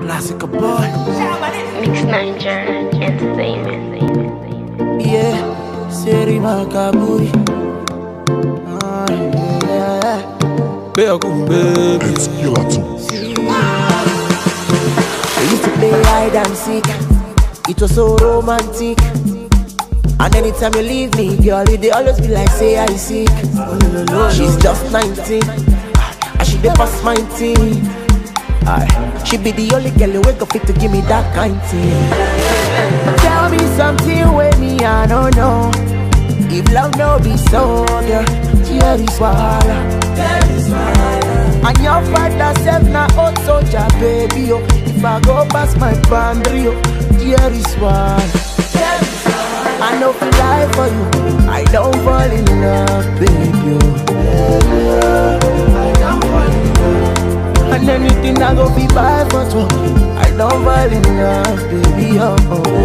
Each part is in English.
Classic boy. Mix Niger Entertainment. Yeah, Seri Makaburi. Yeah. Baby. It's Killer too. We used to play hide and seek. It was so romantic. And anytime you leave me, girl, they always be like, say I sick. She's just 19, and she dey pass my teen. She be the only girl who wake up fit to give me that kind thing. Tell me something with me, I don't know. If love no be so, girl, here is why. And your father self na old soldier, baby, oh. If I go past my boundary, oh, here is why. I know feel lie for you, I don't fall in love, baby, oh. I don't fall in love. And anything I go be buy for two, I don't fall in love, baby, oh.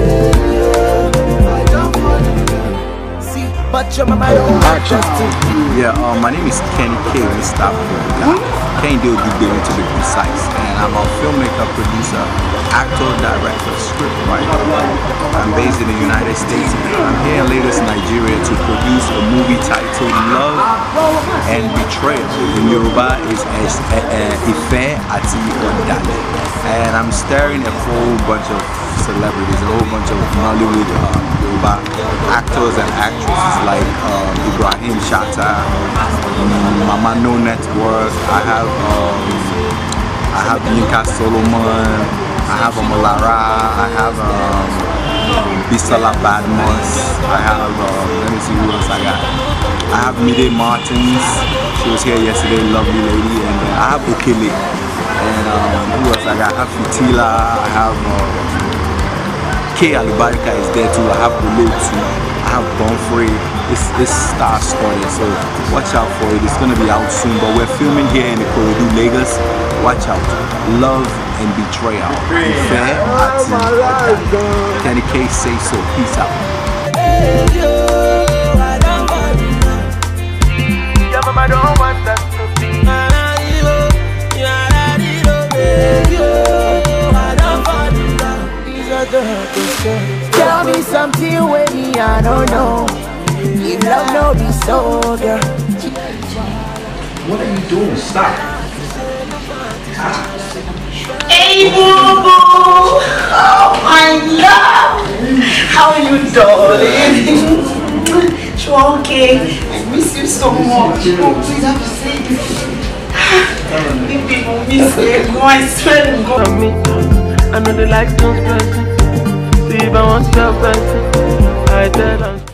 I don't fall in love. See, but your mama don't want us to. Yeah, my name is Kenny K. Mr. Kenny Dale Dubé to be precise, and I'm a filmmaker, producer, actor, director, scriptwriter. I'm based in the United States, and I'm here in Lagos, Nigeria to produce a movie titled Love and Betrayal. In Yoruba is Ife Ati Odale. And I'm starring a whole bunch of celebrities, a whole bunch of Nollywood Yoruba actors and actresses like Ibrahim Shatta, Mama No Network. I have Yinka Solomon, I have Omolara, I have Bisola Badmus, I have, let me see who else I got. I have Mide Martins, she was here yesterday, lovely lady, and I have Okele, and who else I got? I have Fitila, I have K Alubarika is there too, I have Olotu, I have Bonfrey. This star story, so watch out for it. It's gonna be out soon, but we're filming here in Ikorodu, Lagos. Watch out. Love and Betrayal. Fair at Kenny K say so. Peace out. Tell me something with me, I don't know. If love no be so, girl. What are you doing? Stop. Hey boo boo! Oh my love! How are you, darling? You're okay. I miss you so much. Oh, please have to say this. You people miss me. No, I swear to God. I know they like those person. See if I want your person. I tell them.